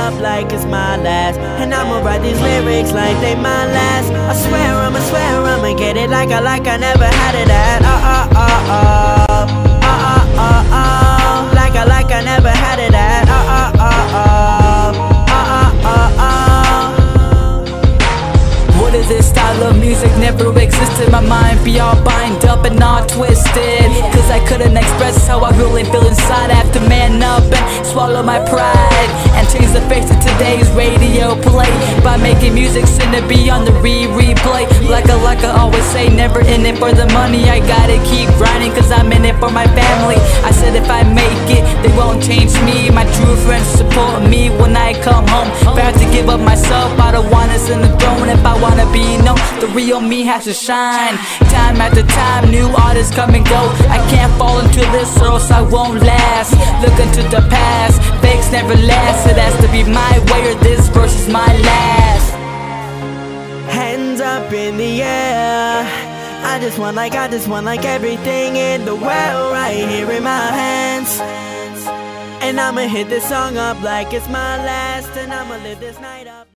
up like it's my last, and I'ma write these lyrics like they my last. I swear I'ma get it like I never had it at. Like I never had it at. What is this style of music? Never existed. My mind be all bind up and all twisted, cause I couldn't express how I really feel inside. I have to man up and swallow my pride and change the face of today's radio play by making music soon to be on the replay. Like I always say, never in it for the money. I gotta keep grinding cause I'm in it for my family. I said if I make it, they won't change me. My true friends support me when I come home. If I have to give up myself, I don't wanna sit on the throne. If I wanna be known, the real me has to shine. Time after time, new artists come and go. I can't fall into this or else I won't last. Look into the past, fakes never last. It has to be my way or this verse is my last. Hands up in the air, I just want like everything in the world right here in my hands. And I'ma hit this song up like it's my last, and I'ma live this night up.